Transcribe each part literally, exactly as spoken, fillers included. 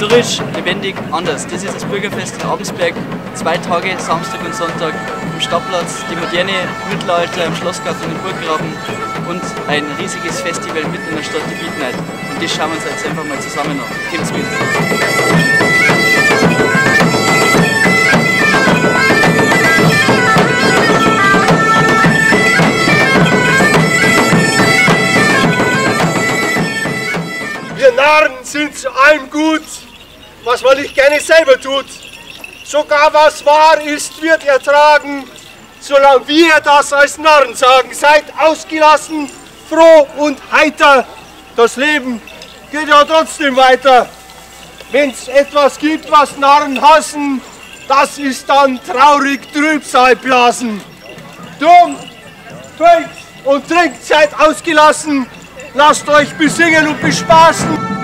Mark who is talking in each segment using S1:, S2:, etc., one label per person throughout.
S1: frisch, lebendig, anders. Das ist das Bürgerfest in Abensberg. Zwei Tage, Samstag und Sonntag am Stadtplatz, die moderne Mittelalter im Schlossgarten und im Burggraben und ein riesiges Festival mitten in der Stadt, die Beat Night. Und das schauen wir uns jetzt einfach mal zusammen an. Kommt's mit!
S2: Wir Narren sind zu allem gut, was man nicht gerne selber tut. Sogar was wahr ist, wird ertragen, solange wir das als Narren sagen. Seid ausgelassen, froh und heiter. Das Leben geht ja trotzdem weiter. Wenn es etwas gibt, was Narren hassen, das ist dann traurig Trübsalblasen. Drum, trinkt und trinkt, seid ausgelassen. Lasst euch besingen und bespaßen.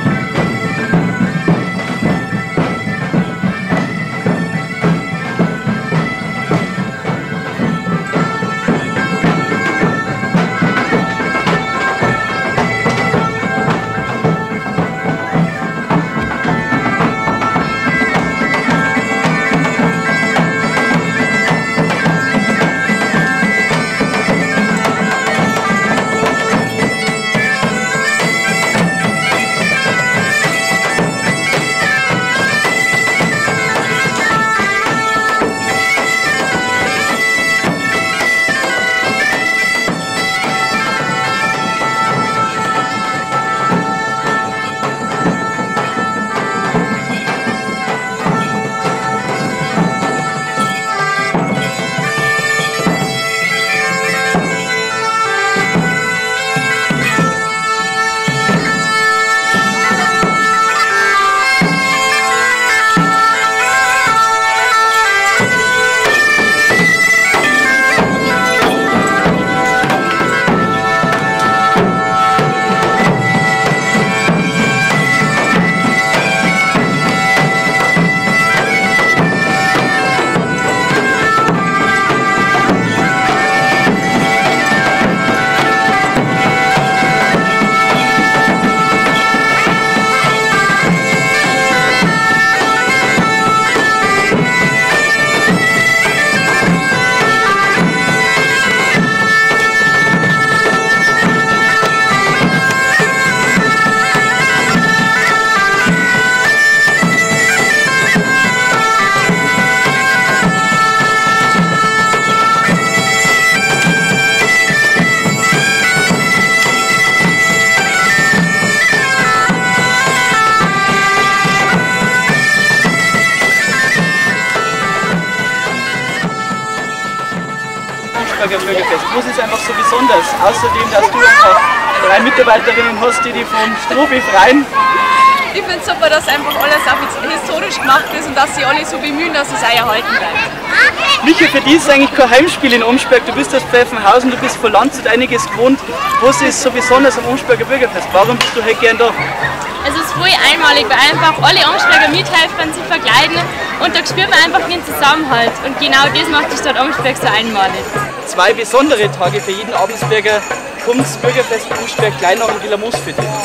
S1: Bürgerfest. Was ist einfach so besonders? Außerdem, dass du einfach drei Mitarbeiterinnen hast, die dich vom Stroh befreien.
S3: Ich finde es super, dass einfach alles auch historisch gemacht ist und dass sie alle so bemühen, dass es auch erhalten bleibt.
S1: Michael, für dich ist eigentlich kein Heimspiel in Amsberg. Du bist aus Pfeifenhausen, du bist von Landshut einiges gewohnt. Was ist so besonders am Amsberger Bürgerfest? Warum bist du heute gern da?
S3: Es ist voll einmalig, weil einfach alle Amsberger mithelfen, sich verkleiden und da spürt man einfach den Zusammenhalt. Und genau das macht die Stadt Amsberg so einmalig.
S1: Zwei besondere Tage für jeden Abensberger. Kommt das Bürgerfest Amsberg gleich nach dem Gillermoos für dich.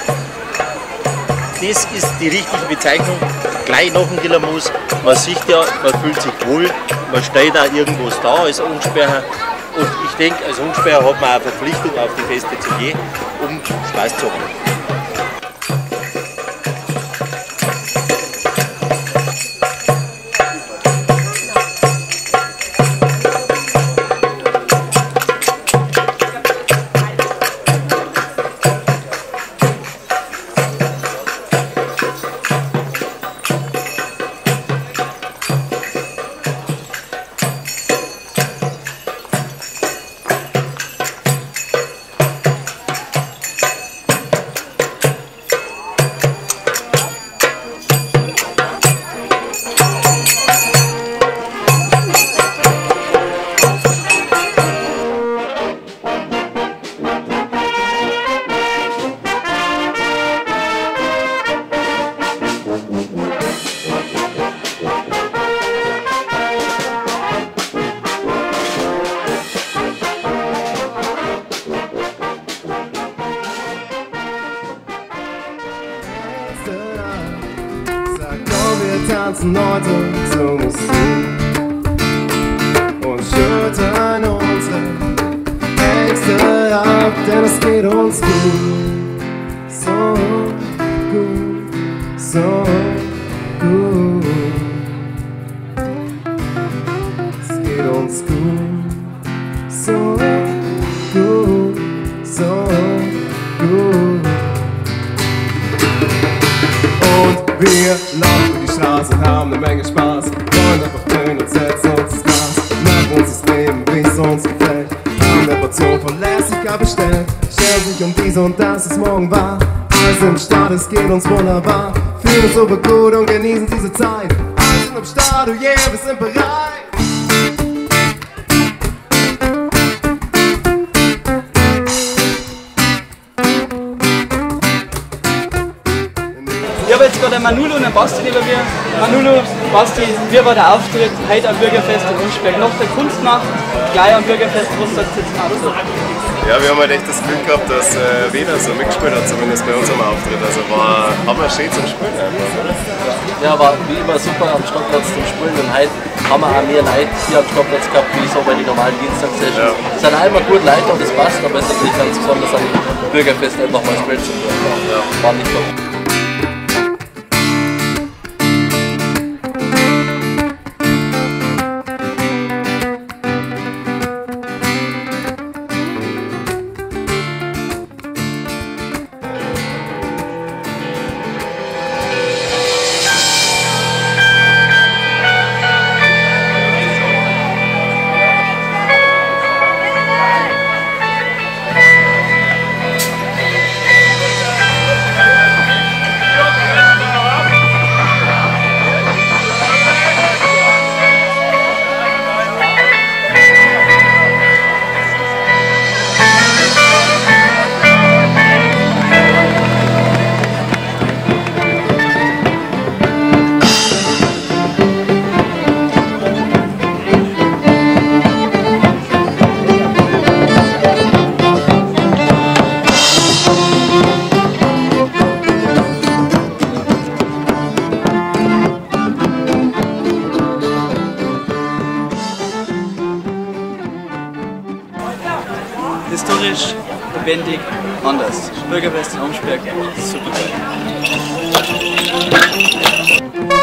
S4: Das ist die richtige Bezeichnung, gleich nach dem Gillermoos. Man sieht ja, man fühlt sich wohl, man steht auch irgendwas da als Amsberger. Und ich denke, als Amsberger hat man auch eine Verpflichtung, auf die Feste zu gehen, um Spaß zu haben.
S5: wir tanzen heute zur Musik und schütteln unsere Ängste ab, denn es geht uns gut, so gut, so gut. Es geht uns gut, so gut, so gut. Und wir laufen durch die Straße und haben eine Menge Spaß. Wollen einfach chillen und setzen uns ins Gras. Nach uns das Leben, wie es uns gefällt. Haben eine Portion Verlässlichkeit bestellt. Stellen sich um dies und das, es morgen war. Alles im Start, es geht uns wunderbar. Fühlen uns super gut und genießen diese Zeit. Alle sind am Start, oh yeah, wir sind bereit.
S1: Ich habe jetzt gerade Manolo und einen Basti neben mir. Manolo, Basti, wie war der Auftritt heute am Bürgerfest in Unschberg? Nach der Kunstnacht, gleich am Bürgerfest, was sagt jetzt aus?
S6: Ja, wir haben halt echt das Glück gehabt, dass äh, Weder so mitgespielt hat, zumindest bei unserem Auftritt. Also war, haben wir schön zum Spielen einfach, oder?
S4: Ja, war wie immer super am Stadtplatz zum Spielen und heute haben wir auch mehr Leute hier am Stadtplatz gehabt, wie so bei den normalen Dienstagssessions. Ja. Es sind auch immer gut Leute und das passt, aber es ist natürlich ganz besonders am Bürgerfest einfach mal spielen zu können. Ja, war nicht so.
S1: Historisch, lebendig, anders. Bürgerfest in Unschberg, super geil.